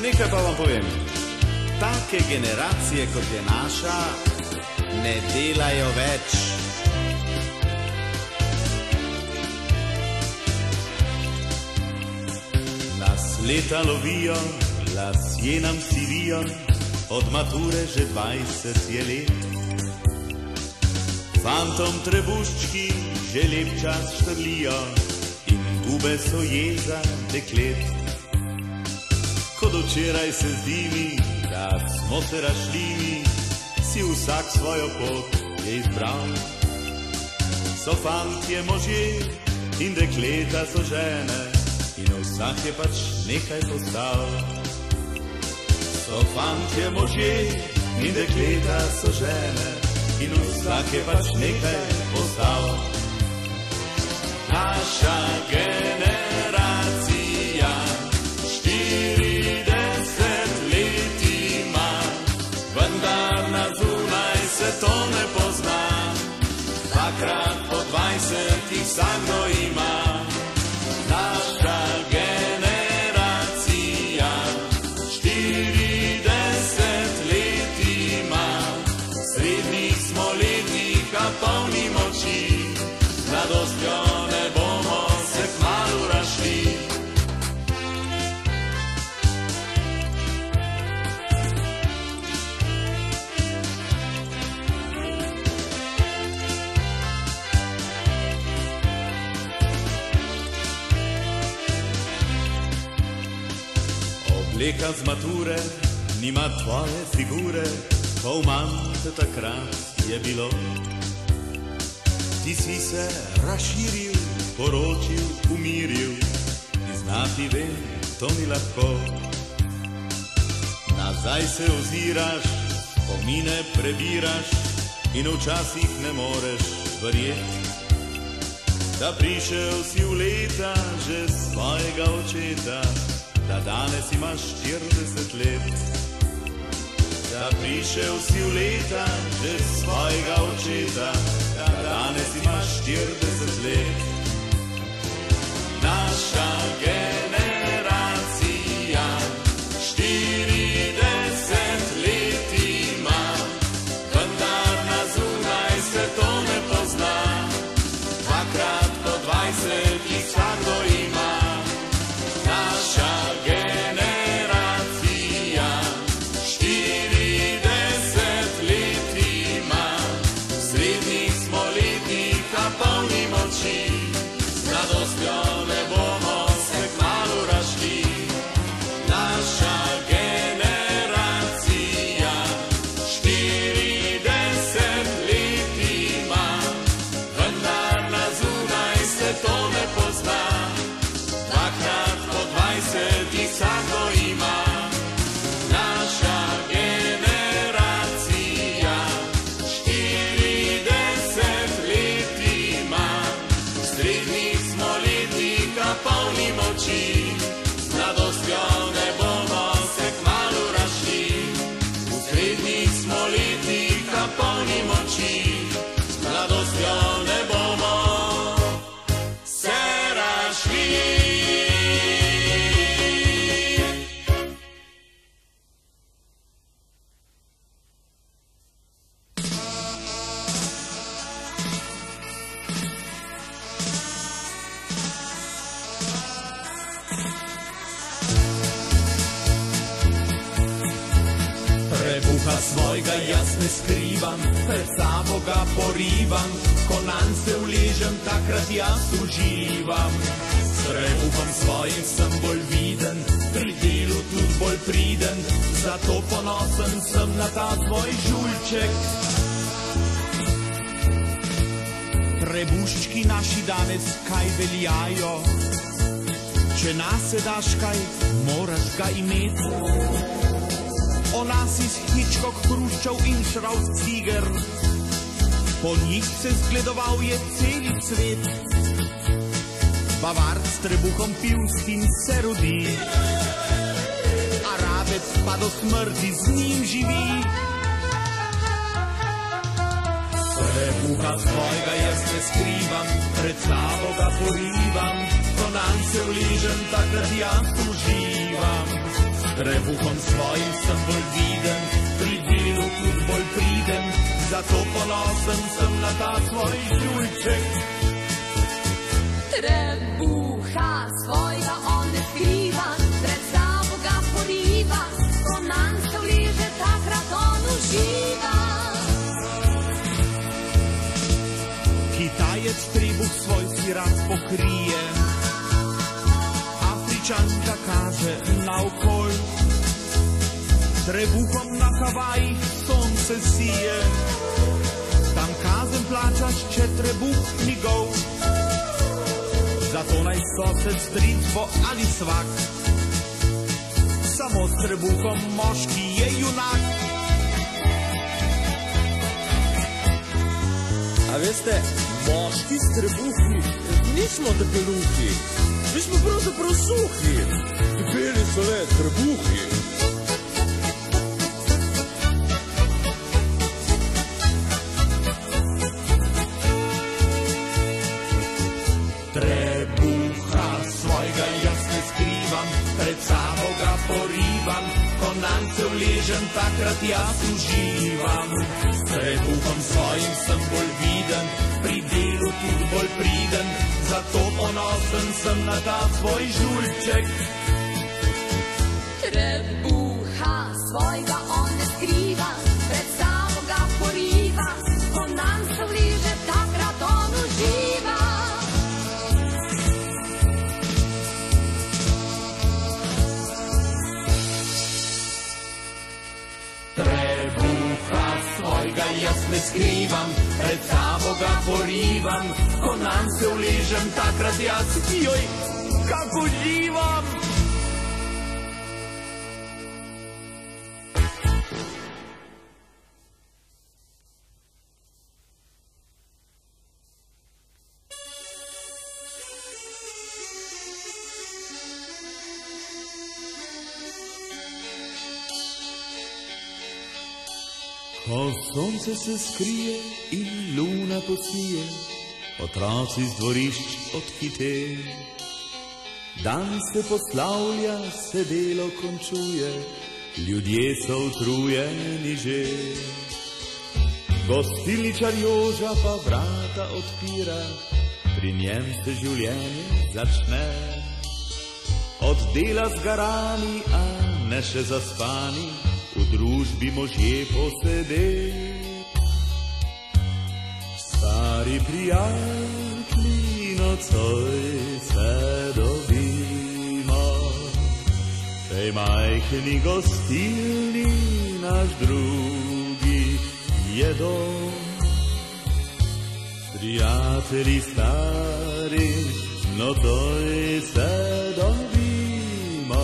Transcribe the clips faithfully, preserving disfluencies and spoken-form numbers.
nekaj pa vam povem. Take generacije, kot je naša, ne delajo več. Nas leta lovijo, lasje nam sivijo, od mature že dvajset je let. Fantom trebuščki že lep čas štrlijo in gube so jeza deklet. Kot včeraj se zdi mi, da smo se rašljivi, si vsak svojo pot je izbral. So fantje možje in dekleta so žene in vsak je pač nekaj postal. So fantje možje in dekleta so žene in vsak je pač nekaj postal. Naša generacija štirideset let ima, vendar na zunaj se to ne pozna. Dvakrat po dvajset jih vsakdo ima. Naša generacija štirideset let ima, srednjih smo letih, a polni moči. Z mladostjo ne bomo se kmalu rašli. Obleka z mature nima tvoje figure, pol manj te takrat je bilo. Ti si se razširil, poročil, umiril, priznati vem, to ni lahko. Nazaj se oziraš, spomine prebiraš in včasih ne moreš verjeti, da prišel si v leta že svojega očeta, da danes imaš štirideset let. Da prišel si v leta že svojega očeta, da danes imaš štirideset let. Naša generacija štirideset let ima, vendar na zunaj se to ne pozna. Dvakrat po dvajset jih vsakdo ima. Naša generacija štirideset let ima, srednjih smo letih, a polni moči. Z mladostjo ne bomo se kmalu rašli. Naša generacija štirideset let ima, vendar na zunaj se to ne pozna. Dvakrat po dvajset jih vsakdo ima. Naša generacija štirideset let ima, srednjih smo letih, a polni moči. Z mladostjo ne bomo se kmalu rašli. V srednjih smo letih, a polni moči. Z mladostjo ne bomo se rašli. Trebuha svojega jaz ne skrivam, pred sabo ga porivam, ko nanj se uležem, takrat jaz uživam. S trebuhom svojim sem bolj viden, pri delu tudi bolj priden, zato ponosen sem na ta svoj žulček. Trebuščki naši danes kaj veljajo, če nas se daš kaj, moraš ga imeti. O nas iz Hitchcock, Hruščov in Schrauzziger, po njih se zgledoval je celi svet. Bavard s trebuhom pivskim se rodi, Arabec pa do smrti z njim živi. Trebuha svojega jaz ne skrivam, pred sabo ga porivam, ko nanj se uležem, takrat jaz uživam. Trebuhom svojim sem bolj viden, pri delu tudi bolj priden, zato ponosen sem na ta svoj žulček. Trebuha svojega on ne skriva, pred sabo ga poriva, ko nanj se vleže, takrat on uživa. Kitajec trebuh svoj si rad pokrije, Afričanka kaže naokol, trebuhom na Havajih sonce sije, tam kazen plačaš, če trebuh ni gol. Zato naj sosed, stric bo ali svak, samo s trebuhom moški je junak. A veste, moški s trebuhi nismo debeluhi, mi smo pravzaprav suhi, debeli so le trebuhi. Trebuha svojega jaz ne skrivam, pred sabo ga porivam, ko nanj se vležem, takrat jaz uživam. S trebuhom svojim sem bolj viden, pri delu tudi bolj priden, zato ponosen sem na ta svoj žulček. Trebuha svojega on ne skriva, pred sabo ga poriva, ko nanj se vleže, takrat on uživa. Trebuha svojega jaz ne skrivam, pred sabo ga porivam, ko nanj se vležem, takrat jaz, joj, kako uživam. Ko sonce se skrije in luna posije, otroci z dvorišč odhite. Dan se poslavlja, se delo končuje, ljudje so utrujeni že. Gostilničar Joža pa vrata odpira, pri njem se življenje začne. Od dela zgarani, a ne še zaspani, v družbi možje posede. Stari prijatelji, nocoj se dobimo, tej majhni gostilni naš drugi je dom. Prijatelji stari, nocoj se dobimo,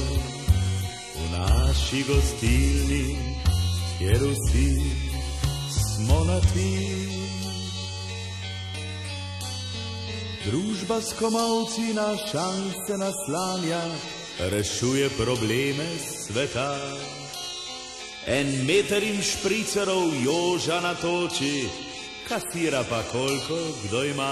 naši gostilni, kjer vsi smo na ti. Družba s komolci na šanse naslanja, rešuje probleme sveta. En meter in špricerov Joža natoči, kasira pa koliko kdo ima.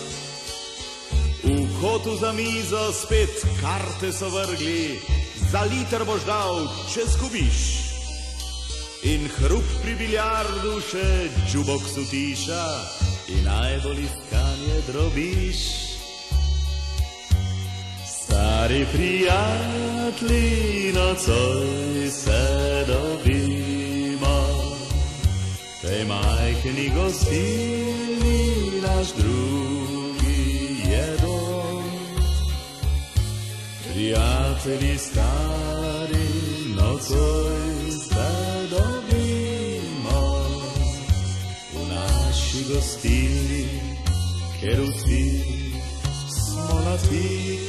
V kotu za mizo spet karte so vrgli, za liter boš dal, če zgubiš. In hrup pri biljardu še jukebox utiša, in najbolj iskanje drobiš. Stari prijatelji, nocoj se dobimo, tej majhni gostilni naš drugi je dom. Prijatelji stari, nocoj se dobimo, v naši gostilni, kjer vsi smo na ti.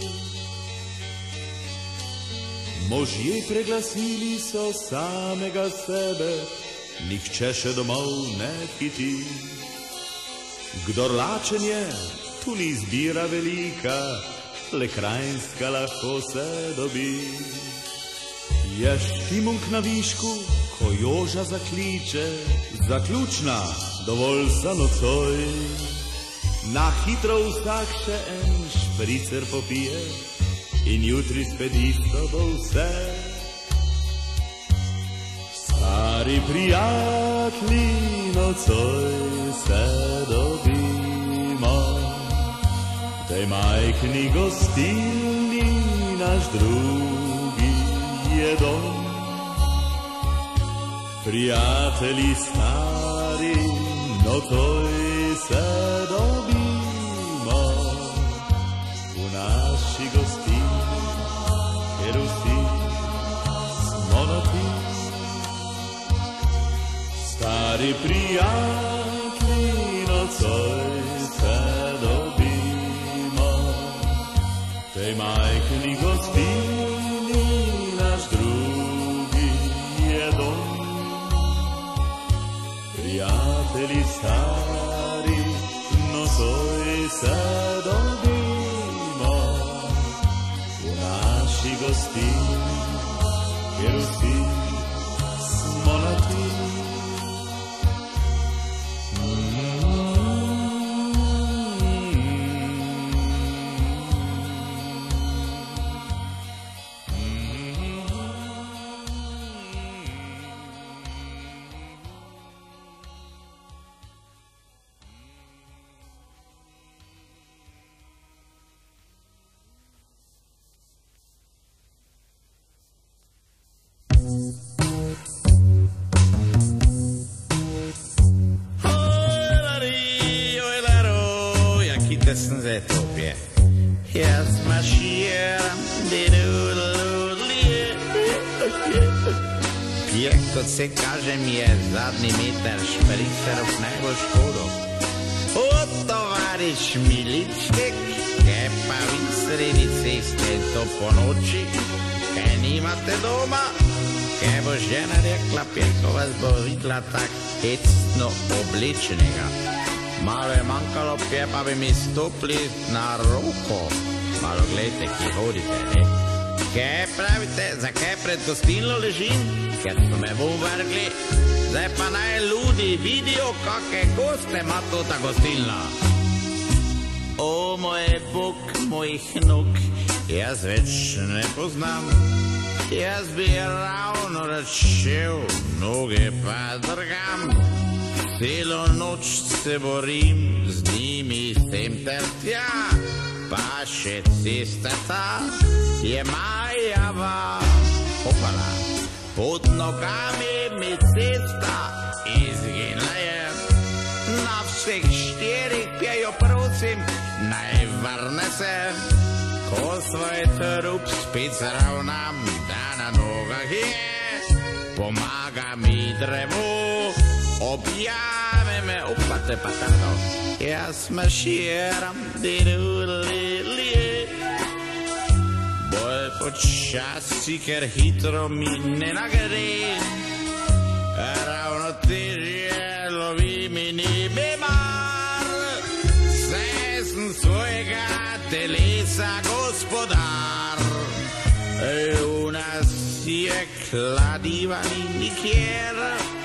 Možje preglasili so samega sebe, nihče še domov ne hiti. Kdor lačen je, tu ni izbira velika, le krajinska lahko se dobi. Je Šimunk na višku, ko Joža zakliče, zaključna, dovolj za nocoj. Na hitro vsak še en špricer popije, in jutri spet isto bo vse. Stari prijatelji, nocoj se dobimo, v tej majhni gostilni naš drugi je dom. Prijatelji stari, nocoj se dobimo, v naši gostilni, kjer vsi smo na ti. Stari prijatelji, nocoj se dobimo, v tej majhni gostilni naš drugi je dom. Prijatelji stari, nocoj se dobimo, v naši gostilni, kjer vsi smo na ti. Jaz maširam, pjek, kot se kaže, mi je zadnji meter špricerov najbolj škodo. O, tovariš Miliček, kaj pa vi sredi ceste to po noči, kaj nimate doma, kaj bo žena rekla, pjeko vas bo videla tak hecno oblečenega. Malo je manjkalo, pje pa bi mi stopili na roko. Malo gledajte, ki hodite, ne? Kaj pravite, zakaj pred gostilno ležim? Ker so me vrgli. Zdaj pa naj ljudi vidijo, kakve goste ima to ta gostilna. O, moj bog, mojih nog, jaz več ne poznam. Jaz bi ravno račel, noge pa drgam. Celo noč se borim, z njimi sem ter tja, pa še cesta ta je majava. Opala, pod nogami mi cesta izginila je. Na vseh štirih pjejo prosim, naj vrne se. Ko svoj trup spet zravnam, da na nogah je, pomaga mi drevo. Objave me, upate pa tako, jaz maširam, dirulilije. Bolj počasi, ker hitro mi ne nagre. Ravno težje lovi mi ni bemar. Saj sem svojega telesa gospodar. U nas je kladiva ni nikjer.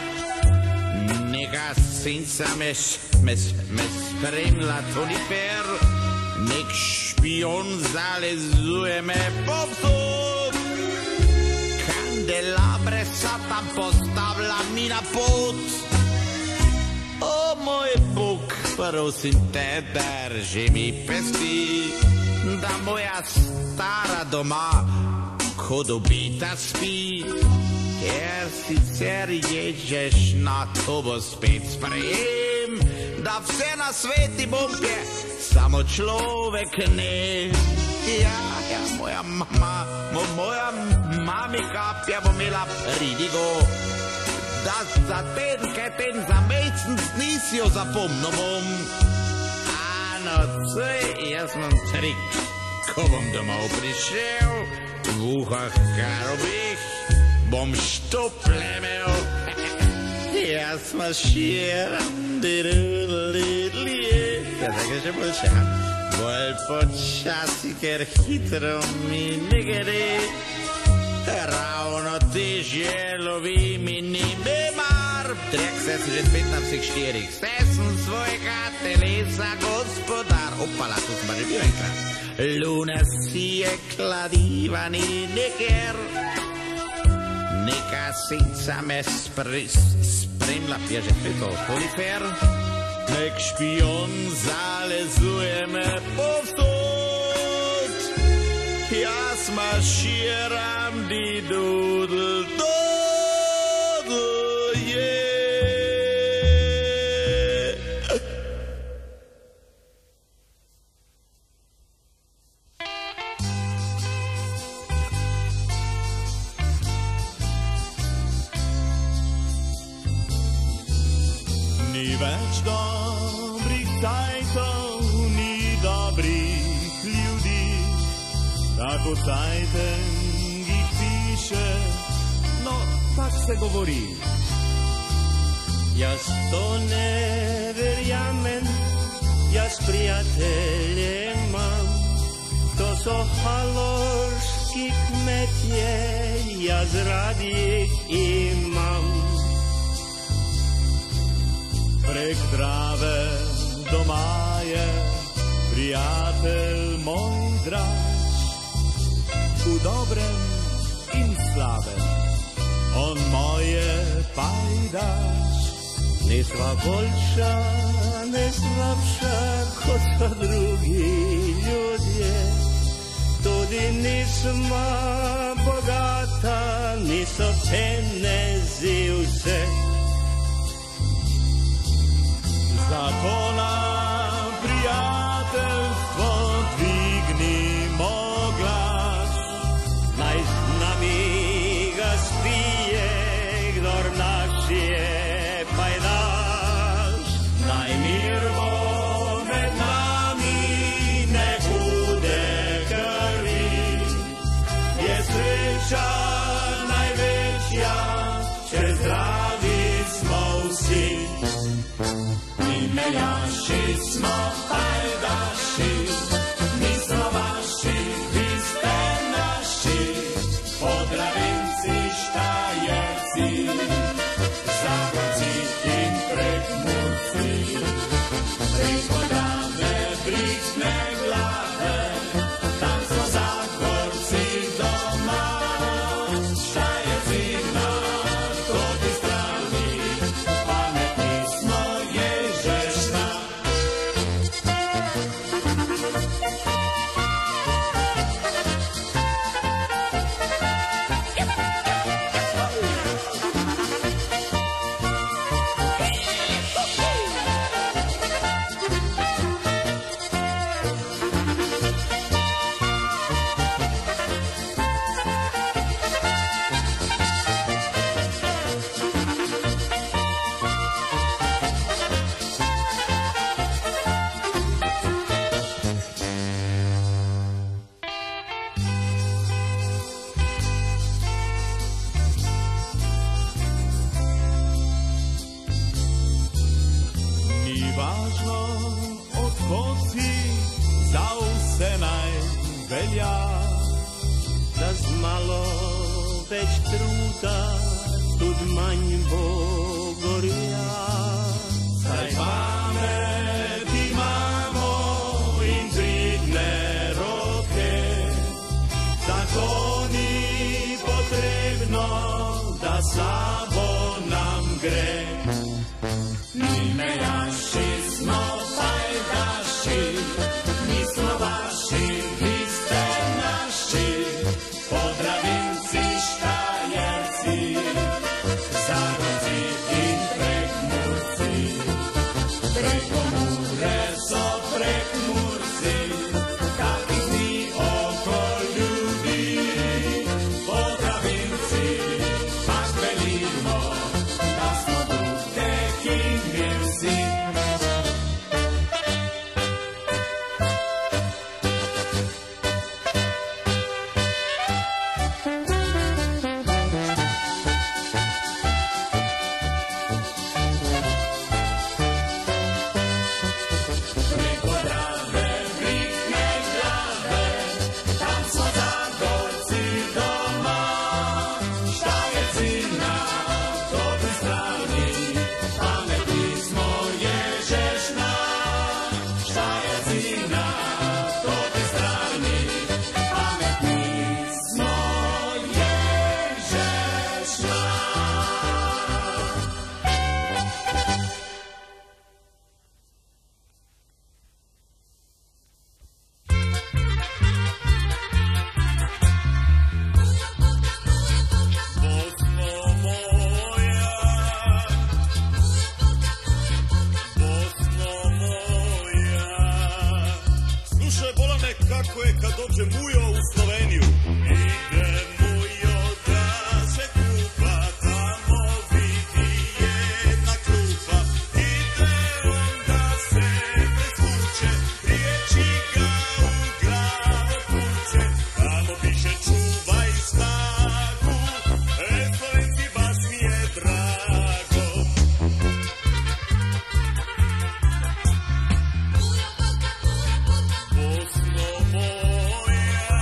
Neka senca me, me, me spremlja, to ni fer. Nek špion zalezuje me povsod. Kandelabre Satan postavlja mi na pot. O moj Bog, prosim te, drži mi pesti, da moja stara doma kot ubita spi. Ker sicer ježeš na to bo spet sprejem, da vse na sveti bom je, samo človek ne. Ja, ja, moja mama, mo, moja mamika pja bo imela pridigo, da za ten, kaj ten za mesec nisi jo zapomnil bom. A nocoj, jaz imam trik, ko bom domov prišel, v uhah karobih, bom štople imel. Jaz maširam, dirulilije. Ja, zdaj že bolj čakam. Bolj počasi, ker hitro mi ne gre. Ravno težje lovi mi ni bemar. Trek se sem že spet na vseh štirih. Ste sem svojega telesa gospodar. Opala, tu sem pa že bil enkrat. Luna si je kladivani neker, neka senca me spremlja, pježe petov polifer, nek špion zalezuje me povsod, jaz maširam di dudl dudl je. Ni več dobrih cajtov, ni dobrih ljudi, tako cajten jih piše, no tak se govori. Jaz to ne verjamem, jaz prijatelje imam, to so haloški kmetje, jaz rad jih imam. Prek Drave doma je prijatelj moj draž, v dobrem in slabem, on moje pajdaš. Nisva boljša, ne slabša, kot so drugi ljudje, tudi nisma bogata, niso penezi vse. Zakona prijateljstvo, dvignimo glas, naj z nami ga spije, kdor naš je pajdaš. Naj mir bo med nami, ne bude krvi, je sreča največja, če zdravi smo vsi. Meljaši smo pajdaši, mi smo vaši, vi ste naši, Podravinci, Štajerci, Zagorci in Prekmurci. Preko Drave britne glave, tam so Zagorci doma, Štajerci na toti strani, pametni smo je. Važno odkot si, za vse naj velja, da z malo več truda tudi manj bo gorja. Saj pamet imamo in pridne roke, tako ni potrebno, da slabo nam gre. Mi meljaši smo pajdaši, mi smo vaši, vi ste naši, Podravinci, Štajerci, Zagorci in Prekmurci. Preko Mure so Prekmurci, kakih ni okol ljudi, Podravinci, pač velimo, da smo dudek in mirci. kako je kad dođe mujo u Sloveniju. Ide mujo da se kupa, tamo vidi jedna klupa. Ide on da se presvuče, riječi ga u glavu tuče. Tamo piše čuvaj snagu, e Slovenci baš mi je drago. Bosno moja,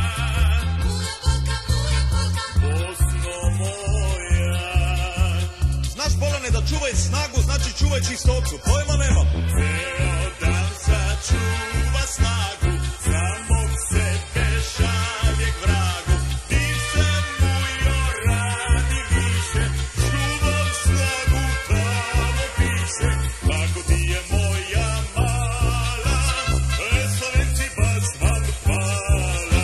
Bosno moja. Znaš, Bolane, da čuvaj snagu znači čuvaj čistoću, pojma nemam. Ceo dan sačuva snagu, samog sebe šalje k vragu. Ti se mujo radi više, čuvam snagu, tamo piše. Tako ti je moja mala, e Slovenci baš vam hvala.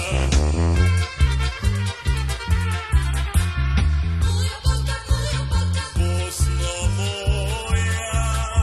Bosno moja,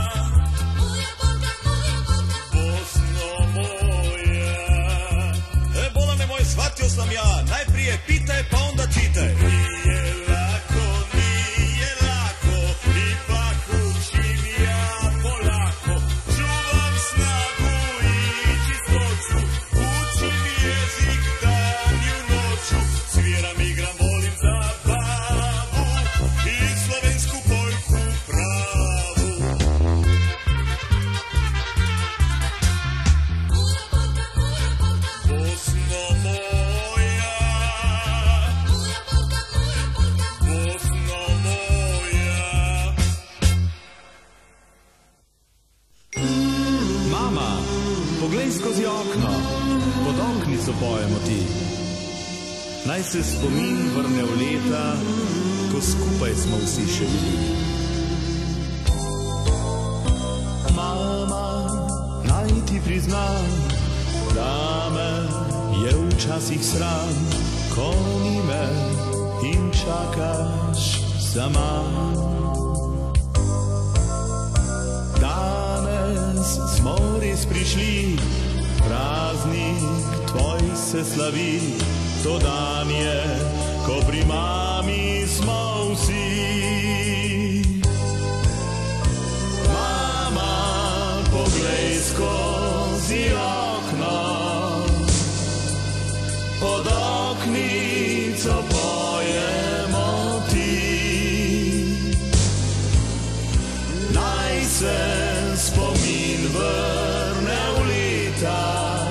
Bosno moja. E, Bolane moj, shvatio sam ja, najprije pitaj pa onda čitaj. Nije lako, nije lako, ipak učim ja polako. Čuvam snagu i čistoću, učim jezik dan i u noću. Sviram, igram, volim zabavu i slovensku poljku pravu. Bosno moja, Bosno moja. Mama, poglej skozi okno, pod oknico pojemo ti. Naj se spomin vrne v leta, ko skupaj smo vsi še bili. Mama, naj ti priznam, da me je včasih sram, ko ni me in čakaš sama. Danes smo res prišli, praznik tvoj se slavi. To dan je, ko pri mami smo vsi. Mama, poglej skozi okno, pod oknico pojemo ti. Naj se spomin vrne v leta,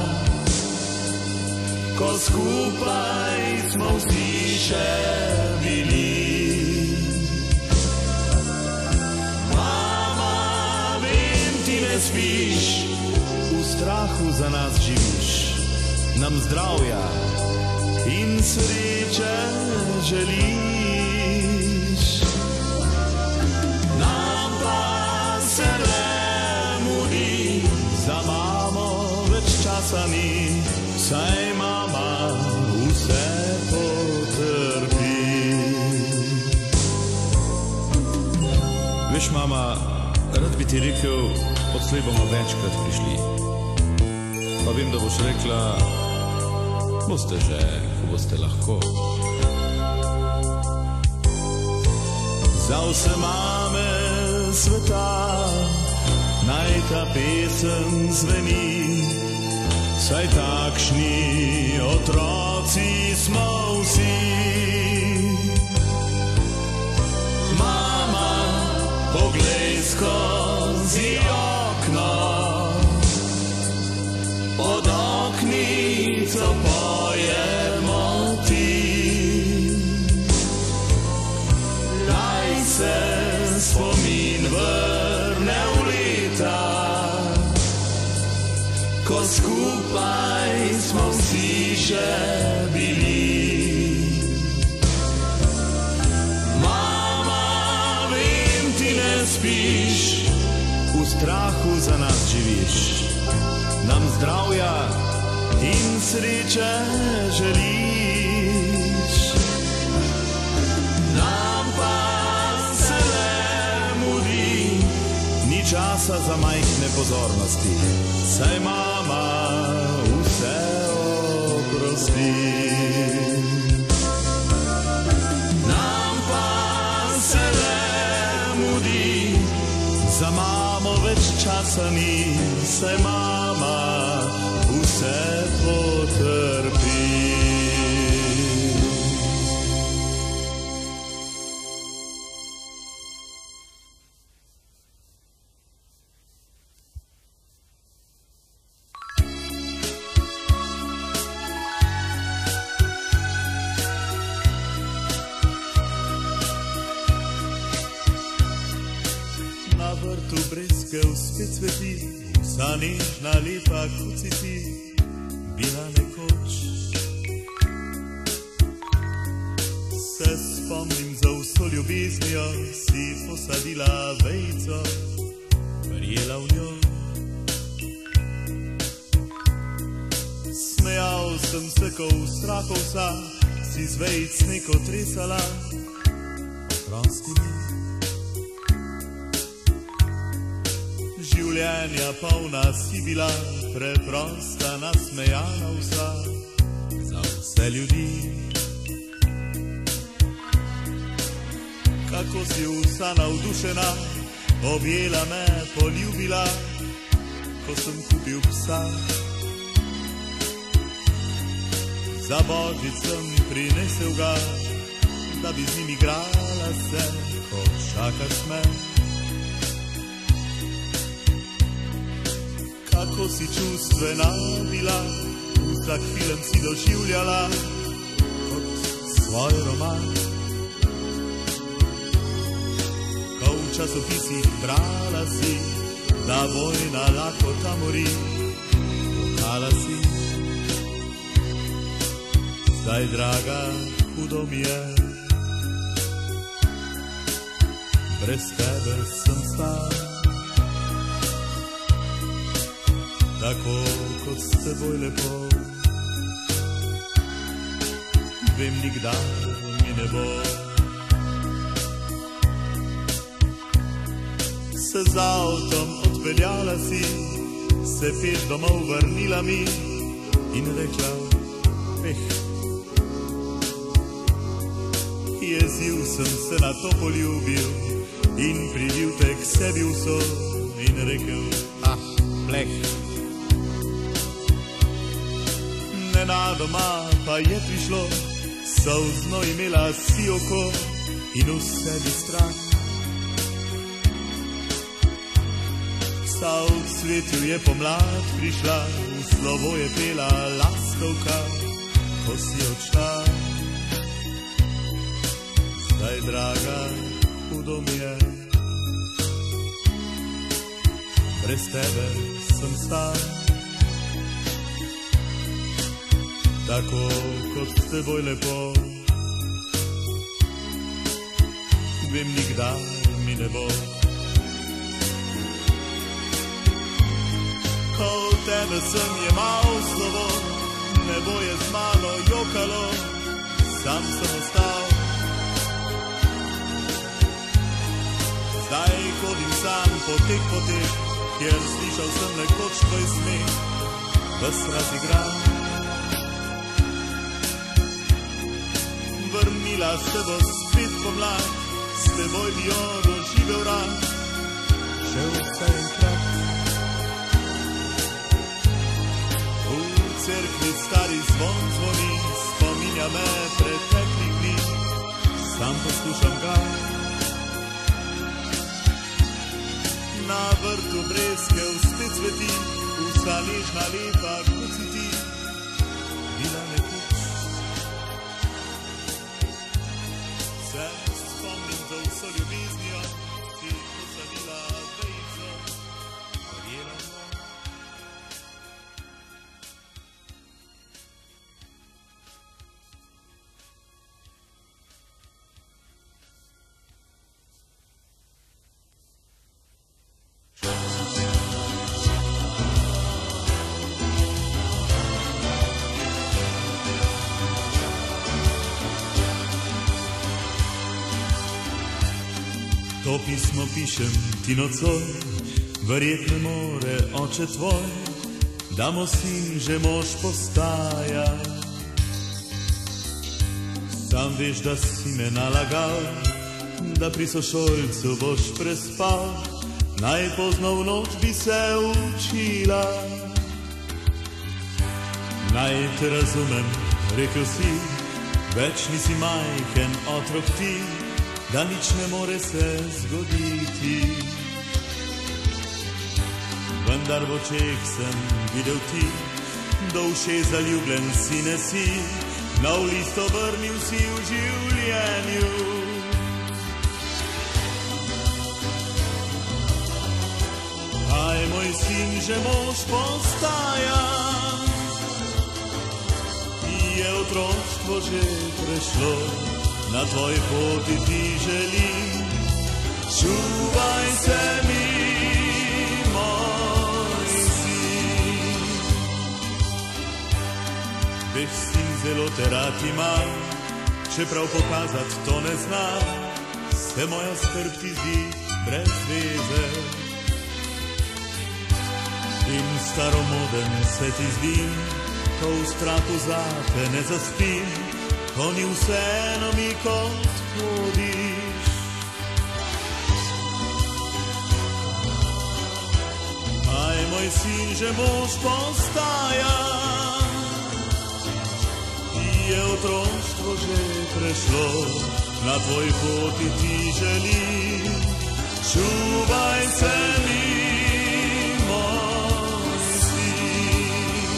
ko skupaj smo vsi še bili. Mama, vem, ti ne spiš, v strahu za nas živiš. Nam zdravja in sreče želiš. Nam pa se ne mudi, za mamo več časa ni, saj mama vse potrpi. Veš, mama, rad bi ti rekel, odslej bomo večkrat prišli. Pa vem, da boš rekla, boste že, ko boste lahko. Za vse mame sveta naj ta pesem zveni, saj takšni otroci smo vsi. Mama, poglej skozi okno, pod oknico pojemo ti. Naj se spomin vrne v leta, ko skupaj smo vsi še bili. Mama, vem, ti ne spiš, v strahu za nas živiš. Nam zdravja in sreče želiš. Nam pa se ne mudi, ni časa za majhne pozornosti, saj mama vse mladosti. Nam pa se le mudi, za mamo več časa ni, saj mama vse potrpi. Na vrtu breskev spet cveti, vsa nežna lepa kot si ti bila nekoč. Se spomnim, za vso ljubeznijo si posadila vejico, verjela v njo. Smejal sem se, ko v strahu vsa si z vejic neko tresala, oprosti mi. Življenja polna si bila, preprosta, nasmejana vsa, za vse ljudi. Kako si vsa navdušena, objela me, poljubila, ko sem kupil psa. Za božič sem prinesel ga, da bi z njim igrala se, ko čakaš me. Kako si čustvena bila, vsak film si doživljala kot svoj roman. Ko v časopisih brala si, da vojna lahko tamori, pokala si. Zdaj, draga, hudo mi je, brez tebe sem stal. Tako kot s teboj lepo, vem, nikdar mi ne bo. Se z avtom odpeljala si, se peš domov vrnila mi in rekla, peh. Jezil sem se na to poljubil in privil te k sebi vso in rekel, ah, pleh. Nenadoma pa je prišlo, solzno imela si oko in v sebi strah. Vsa v cvetju je pomlad prišla, v slovo je pela lastovka, ko si odšla. Zdaj, draga, hudo mi je, brez tebe sem stal. Tako kot s teboj lepo, vem, nikdar mi ne bo. Ko v tebe sem jemal slovo, nebo je z mano jokalo, sam sem ostal. Zdaj hodim sam potek potek, kjer slišal sem nekoč tvoj smeh, ves razigran. Vrnila se bo spet pomlad, s teboj bi jo doživel rad, še vse enkrat. V cerkvi stari zvon zvoni, spominja me preteklih dni, sam poslušam ga. Na vrtu breskev spet cveti, vsa nežna lepa kot si ti bila nekoč. Se spomnim, za vso ljubeznijo si posadila vejico, verjela v njo. To pismo pišem ti nocoj, verjetno more oče tvoj, da mo sin že mož postaja. Sam veš, da si me nalagal, da pri sošolcu boš prespal, najpozno v noč bi se učila. Naj te razumem, rekel si, več nisi majhen otrok ti, da nič ne more se zgoditi. Vendar v očeh sem videl ti, do ušes zaljubljen si ne si, nov list obrnil si v življenju. Aj, moj sin, že mož postaja, je otroštvo že prešlo, na tvoj poti ti želim, čuvaj se mi, moj sin. Veš, sin, zelo te rad imam, čeprav pokazat to ne znam, se moja skrb ti zdi brez veze. In staromoden se ti zdim, ko v strahu zate ne zaspim, ko ni vseeno mi, kot hodiš. Aj, moj sin, že mož postaja, je otroštvo že prešlo, na tvoj poti ti želim, čuvaj se mi, moj sin.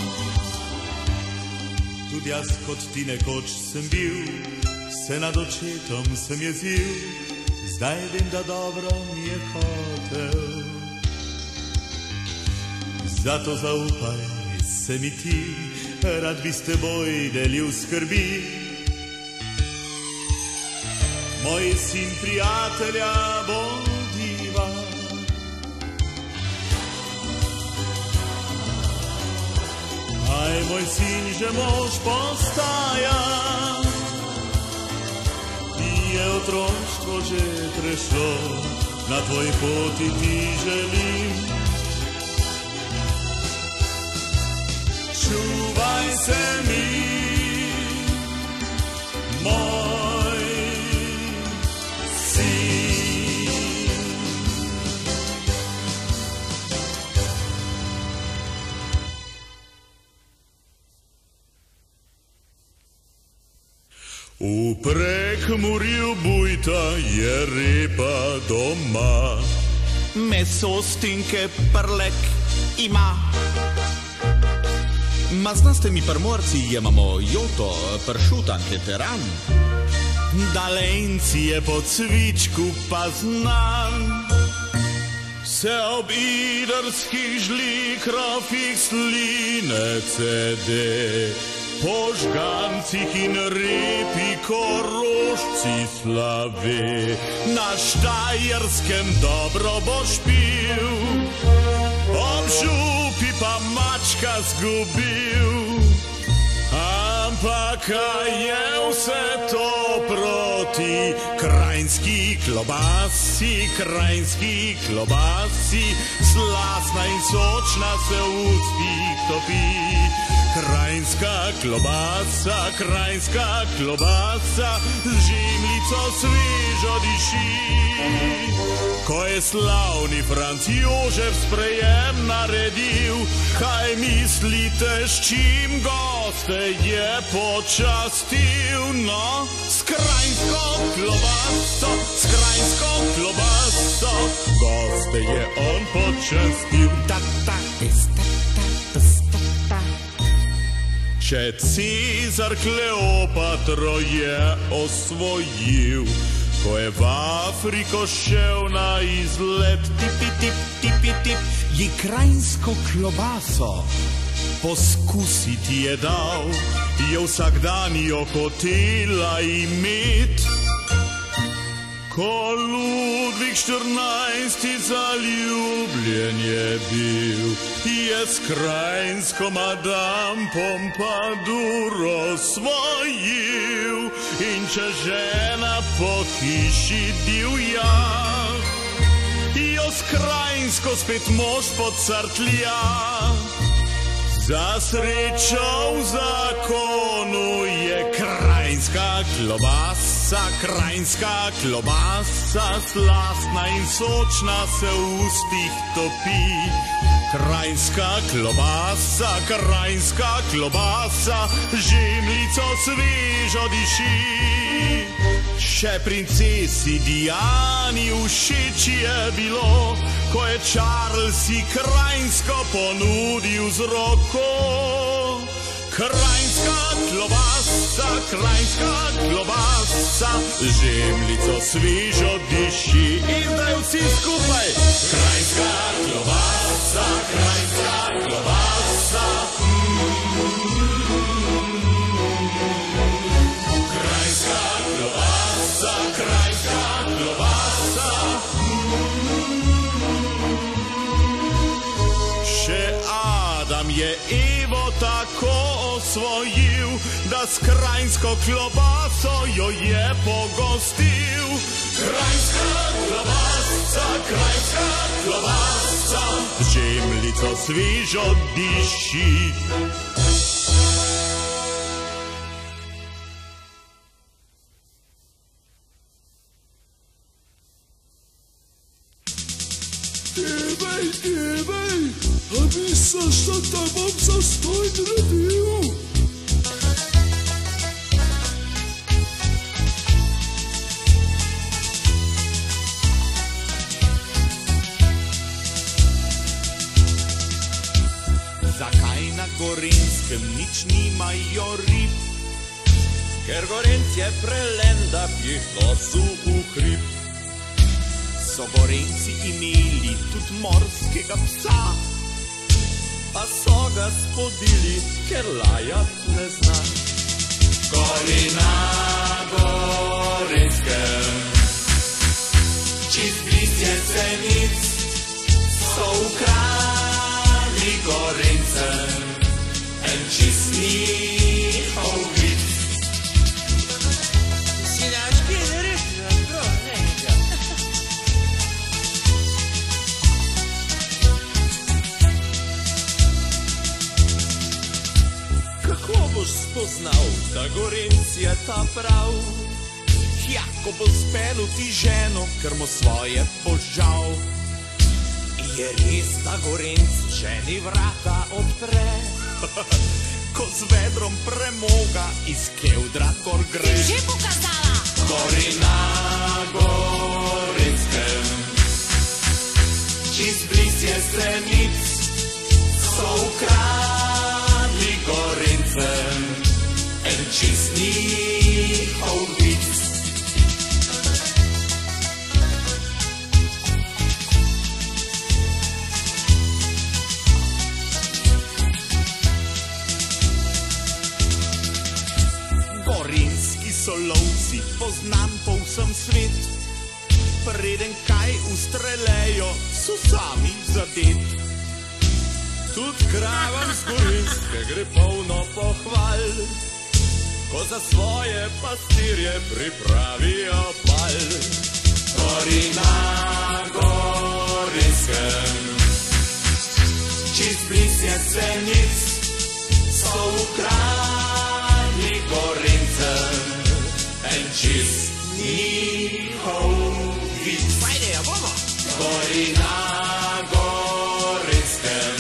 Tudi jaz, kot ti nekoč sem bil, se nad očetom sem jezil, zdaj vem, da dobro mi je hotel. Zato zaupaj se mi ti, rad bi s teboj delil skrbi. Moj sin, prijatelja bodiva. Aj, moj sin, že mož postaja, je otroštvo že prešlo, na tvoj poti ti želim, čuvaj se mi, moj sin. V Prekmurju bujta je repa doma, meso stinke prlek ima. Ma znaste mi primorci jemamo joto, pršutan, teteran. Dalenci je po cvičku pa znan, se ob idrskih žlikrofih sline cede, po žgancih in repi korošci slave. Na Štajerskem dobro boš pil, ob župi pa mačka zgubil, ampak kaj je vse to proti krajinski klobasi, krajinski klobasi, slastna in sočna se v uspih topi. Krajinska klobasa, krajinska klobasa, z žimlico svežo diši. Ko je slavni Franc Jožef sprejem naredil, kaj mislite, s čim goste je počastil? No, s krajinsko klobaso, s krajinsko klobaso, goste je on počastil. Ta, ta, ista, ta, ista, ta. Če Cezar Kleopatro je osvojil, ko je v Afriko šel na izlet, tipi, tip, tipi, tip, je krajinsko klobaso poskusiti je dal, je vsak dan jo hotela imet. Ko Ludvik štirinajsti zaljubljen je bil, je s krajinsko madam Pompaduro svojil. In če žena po hiši divja, jo s krajinsko spet mož pocrtlja. Za srečo v zakonu je krajinska klobasa, krajinska klobasa, slastna in sočna se v ustih topi. Krajinska klobasa, krajinska klobasa, žemljico svežo diši. Še princesi Diani všeč je bilo, ko je Charles si krajinsko ponudil z roko. Krajinska klobasa, krajinska klobasa, žemljico svežo diši. In zdaj vsi skupaj. Krajinska klobasa, krajinska klobasa, krajinska klobasa, krajinska klobasa. Še Adam je Evo tako osvojil, da s krajinsko klobaso jo je pogostil. Krajinska klobasa, krajinska klobasa, žemljico svežo diši. Dívej, dívej, a misliš, da te bom zastoj naredil? Zakaj na Gorenjskem nič nimajo rib? Ker Gorenc je prelen, da bi nosil v hrib. So Gorenci imeli tudi morskega psa, pa so ga spodili, ker lajat ne zna. Gori na Gorenjskem, čist bliz Jesenic, so ukradli Gorencem en čist njihov vid. Sinački, ne reči, da prav nekaj. Kako boš spoznal, da Gorenc je ta prav? Ja, ko bo spelu ti ženo, ker mu svoje požal. Je res, da Gorenc ženi vrata odpre, ko z vedrom premoga iz kevdra gor gre. Že pokazala. Gori na Gorenjskem, čist bliz Jesenic, so ukradli Gorencem en čist njihov vid. Gorenjski so lovci, poznan po vsem svet. Preden kaj ustrelejo, so sami zadet. Tudi kravam z Gorenjske gre polno pohval, ko za svoje pastirje pripravijo bal. Gori na Gorenjskem, čist bliz Jesenic, so ukradli Gorencem en čist njihov vid. Ajde, ja bomo! Gori na Gorenjskem,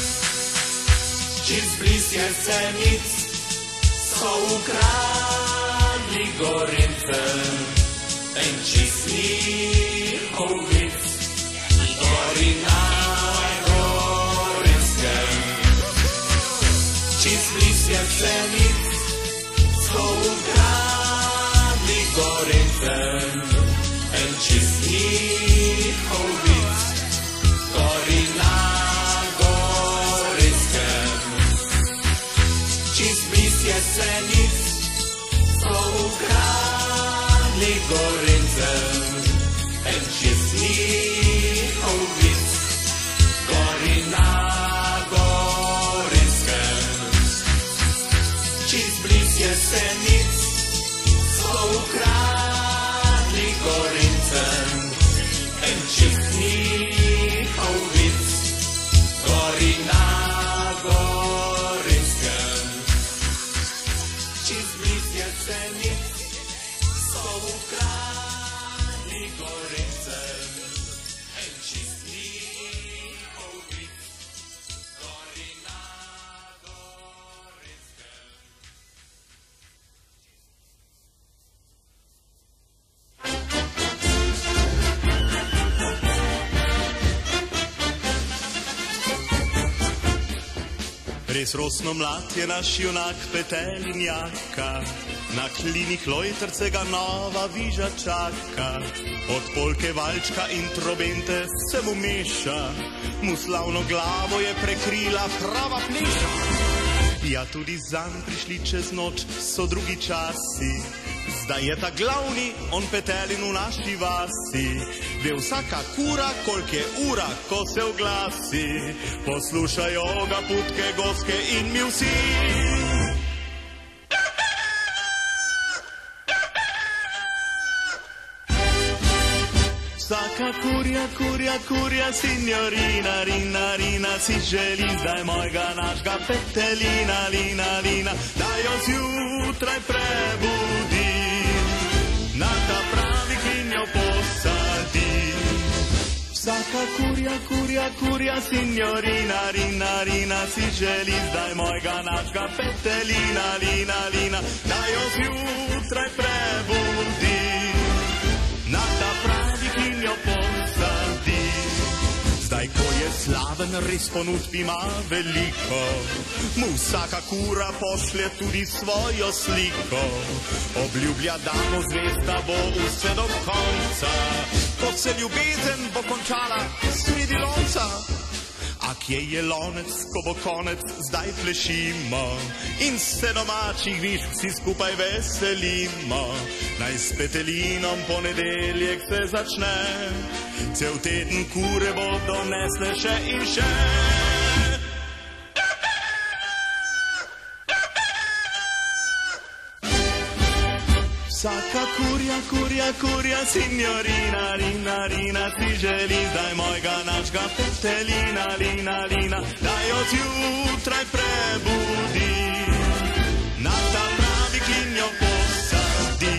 čist bliz Jesenic, so ukradli Gorencem en čist njihov vid. Gori na Gorenjskem, čist bliz Jesenic, so ukradli Gorencem en čist njihov vid. Gori na Gorenjskem, čist bliz Jesenic, so ukradli Gorencem en čist njihov vid. Gori na Gorenjskem, čist bliz Jesenic, so ukradli Gorencem en čist njihov vid. Gori na Gorenjskem, čist bliz Jesenic, Res rosno mlad je naš junak Petelinjaka, na klinih lojtrce ga nova viža čaka. Od polke, valčka in trobente se mu meša, mu slavno glavo je prekrila prava pleša. Ja, tudi zanj prišli čez noč so drugi časi, zdaj je ta glavni, on Petelin v naši vasi. Ve vsaka kura, koliko je ura, ko se oglasi, poslušajo ga putke, goske in mi vsi. Vsaka kurja, kurja, kurja, signorina, rina, rina, si želi zdaj mojega našega Petelina, lina, lina, da jo zjutraj prebudi, na ta pravi klin jo posadi. Vsaka kurja, kurja, kurja, signorina, rina, rina, si želi zdaj mojega našega Petelina, lina, lina, da jo zjutraj prebudi, na ta pravi klin jo posadi. Zdaj, ko je slaven, res ponudb ima veliko, mu vsaka kura pošlje tudi svojo sliko. Obljublja, da mu zvezda bo vse do konca, ko se ljubezen bo končala sredi lonca. A kje je lonec, ko bo konec, zdaj plešimo in se domačih viš vsi skupaj veselimo. Naj s Petelinom ponedeljek se začne, cel teden kure bodo nesle še in še. Vsaka kurja, kurja, kurja, signorina, rina, rina, si želi zdaj mojega našega Petelina, lina, lina, da jo zjutraj prebudi, na ta pravi klin jo posadi.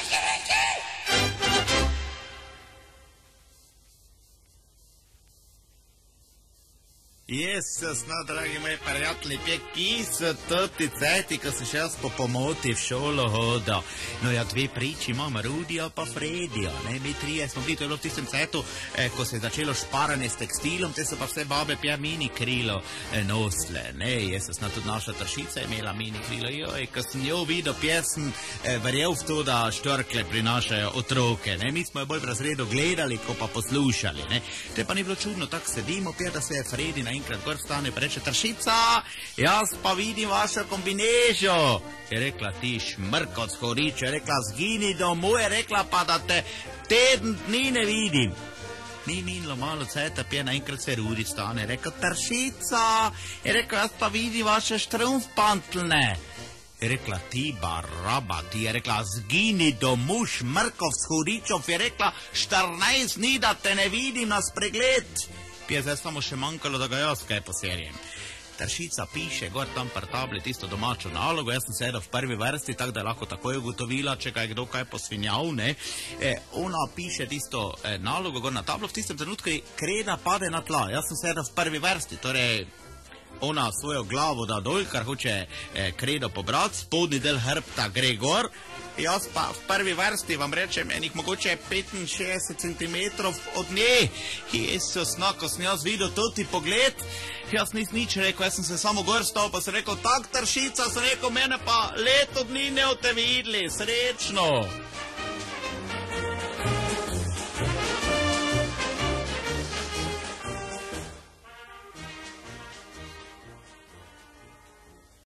Jezus, no, dragi moji prijatelji, pje, ki so toti cajti, ko se še jaz po pomoti v šolo hodo. No, ja, dve priči imamo, Rudijo pa Fredijo, ne, mi trije smo bili, to je bilo v tistem cajtu, eh, ko se je začelo šparanje s tekstilom, te so pa vse babe pja mini krilo eh, nosle, ne, Jezus, no, tudi naša tršica je imela mini krilo, joj, ko sem jo videl, pje sem eh, verjel v to, da štorkle prinašajo otroke, ne, mi smo jo bolj v razredu gledali, ko pa poslušali, ne, te pa ni bilo čudno, tako sedimo, pje, da se je Fredi na enkrat gor vstane, pa reče, Tršica, jaz pa vidim vašo kombinežo. Je rekla, ti šmrkot schorič, je rekla, zgini domov, je rekla pa, da te teden dni ne vidim. Ni minilo malo cajta, pje naenkrat se Rudi vstane, je rekla, Tršica, je rekla, jaz pa vidim vaše štrumfpantlne. Je rekla, ti baraba, ti je rekla, zgini domov, šmrkov schoričov, je rekla, štirinajst dni, da te ne vidim na spregled. Pije zdaj samo še manjkalo, da ga jaz kaj poserijem. Tršica piše gor tam par tabli tisto domačo nalogo, jaz sem sedel v prvi vrsti, tako da je lahko takoj ugotovila, če ga je kdo kaj posvinjal, ne. E, ona piše tisto e, nalogo gor na tablo, v tistem trenutku kreda pade na tla, jaz sem sedel v prvi vrsti, torej ona svojo glavo da dol, kar hoče e, kredo pobrat, spodnji del hrbta gre gor, jaz pa v prvi vrsti vam rečem enih mogoče petinšestdeset centimetrov od nje. Jezus, no, ko sem jaz videl toti pogled, jaz nis nič rekel, jaz sem se samo gor stal, pa sem rekel, tak Tršica, sem rekel, mene pa leto dni ne o te videli, srečno.